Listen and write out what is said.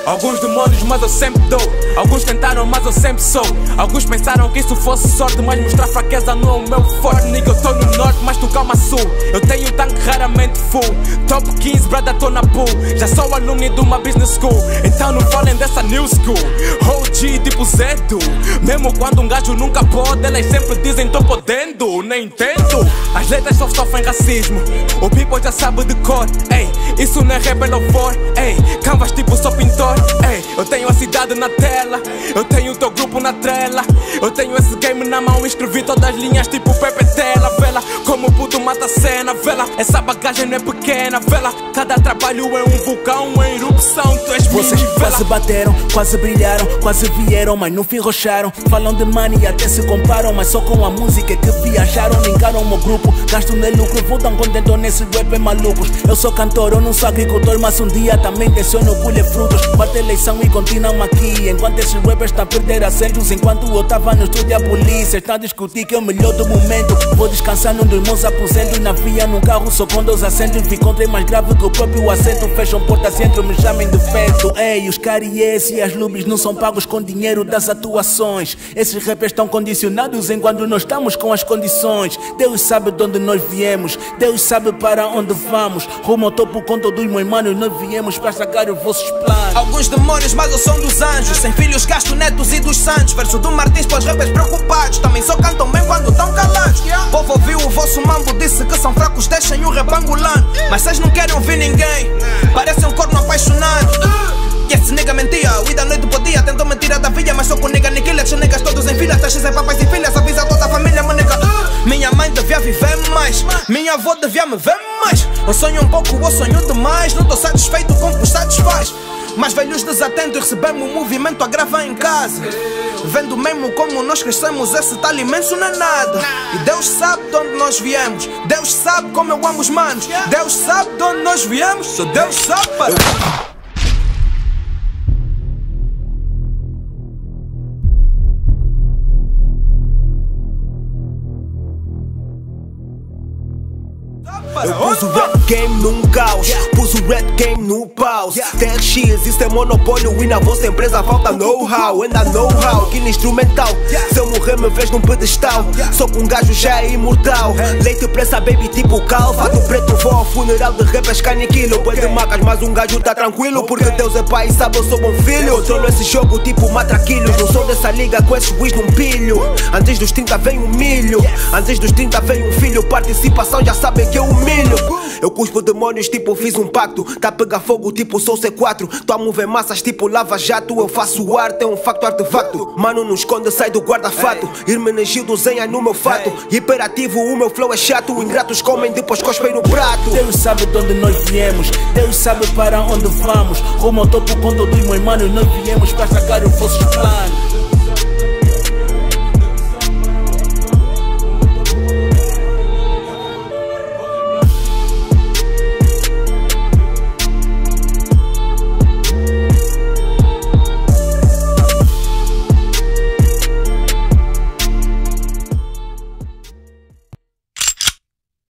Alguns demônios, mas eu sempre dou. Alguns tentaram, mas eu sempre sou. Alguns pensaram que isso fosse sorte, mas mostrar fraqueza não é o meu forte. Nigga, eu tô no norte, mas tu calma sul. Eu tenho um tanque raramente full. Top 15, brother, tô na pool. Já sou alumni de uma business school, então não falem dessa new school. OG tipo Zedo. Mesmo quando um gajo nunca pode, elas sempre dizem tô podendo. Nem entendo. As letras só sofrem racismo. O people já sabe de cor. Ei, isso não é rap, é louvor. Ei, canvas tipo sou pintor. Ei, eu tenho a cidade na tela. Eu tenho o teu grupo na trela. Eu tenho esse game na mão e escrevi todas as linhas tipo Pepe Tela. Vela, como o puto mata a cena. Vela, essa bagagem não é pequena. Vela, cada trabalho é um vulcão em erupção. Tu és vocês quase bateram, quase brilharam, quase vieram, mas no fim rocharam. Falam de money e até se comparam, mas só com a música que viajaram. Ligaram o meu grupo, gasto no lucro, voltam contentos nesse rap malucos. Eu sou cantor, eu não sou agricultor, mas um dia também tenciono colher frutos. Parte eleição e continuam aqui, enquanto esses rappers estão a perder assentos. Enquanto eu tava no estúdio, a polícia está a discutir que é o melhor do momento. Vou descansar num dos meus aposentos, na via, num carro só com 2 assentos. Vi contra mais grave que o próprio assento. Fecham porta centro, me chamem de feto. Ei, os cariês e as lubes não são pagos com dinheiro das atuações. Esses rappers estão condicionados enquanto nós estamos com as condições. Deus sabe de onde nós viemos, Deus sabe para onde vamos. Rumo ao topo com todos os meus manos, nós viemos para sacar os vossos planos. Alguns demônios, mas eu sou dos anjos. Sem filhos, gasto netos e dos santos. Verso do Martins para os rappers preocupados. Também só cantam bem quando estão calados. O povo ouviu o vosso mambo, disse que são fracos, deixem o rap angolano. Mas vocês não querem ouvir ninguém, parecem um corno apaixonado. E esse nigga mentia, o da noite podia. Tentou mentir da filha, mas sou com nigga niquila. Os niggas todos em fila, taxas em papais e filhas. Avisa toda a família, meu nigga. Minha mãe devia viver mais, minha avó devia me ver mais. Eu sonho um pouco, eu sonho demais. Não tô satisfeito com o que satisfaz. Mas velhos desatentos recebemos o movimento a gravar em casa. Vendo mesmo como nós crescemos, esse tal imenso não é nada. E Deus sabe de onde nós viemos, Deus sabe como eu amo os manos. Deus sabe de onde nós viemos, só Deus sabe para... Eu pus o rap game num caos, pus o rap game no pause. TRX, isso é monopólio e na vossa empresa falta know-how. Ainda know-how, que instrumental. Se eu morrer me vês num pedestal, só com um gajo já é imortal. Leite pressa baby tipo cal, fato preto vou ao funeral de rappers que aniquilo. Boi de macas, mas um gajo tá tranquilo, porque Deus é pai e sabe eu sou bom filho. Controlo esse jogo tipo matraquilhos, não sou dessa liga com esses whis num pilho. Antes dos 30 vem um milho, antes dos 30 vem um filho. Participação já sabem que eu humilho. Eu cuspo demônios tipo fiz um pacto. Tá a pegar fogo tipo sou C4. Tô a mover massas tipo lava jato. Eu faço arte, é um facto artefacto. Mano não esconde, sai do guarda-fato. Hermenegildo desenha no meu fato. Hiperativo, o meu flow é chato. Ingratos comem, depois cospem no prato. Deus sabe de onde nós viemos, Deus sabe para onde vamos. Rumo ao topo com todos os meus manos, nós viemos para sacar os vossos planos.